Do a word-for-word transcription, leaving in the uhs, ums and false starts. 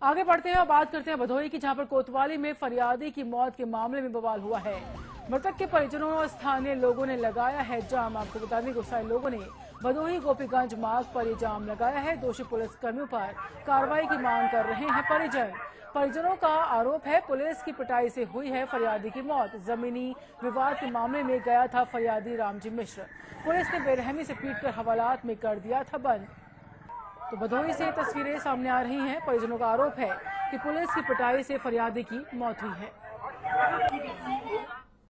आगे बढ़ते हैं और बात करते हैं भदोही की, जहां पर कोतवाली में फरियादी की मौत के मामले में बवाल हुआ है। मृतक के परिजनों और स्थानीय लोगों ने लगाया है जाम। आपको बता दें, गुस्साए लोगों ने भदोही गोपीगंज मार्ग पर ये जाम लगाया है। दोषी पुलिस कर्मियों पर कार्रवाई की मांग कर रहे हैं परिजन। परिजनों का आरोप है पुलिस की पिटाई से हुई है फरियादी की मौत। जमीनी विवाद के मामले में गया था फरियादी रामजी मिश्र। पुलिस ने बेरहमी से पीटकर हवालात में कर दिया था बंद। तो भदोही से तस्वीरें सामने आ रही हैं। परिजनों का आरोप है कि पुलिस की पिटाई से फरियादी की मौत हुई है।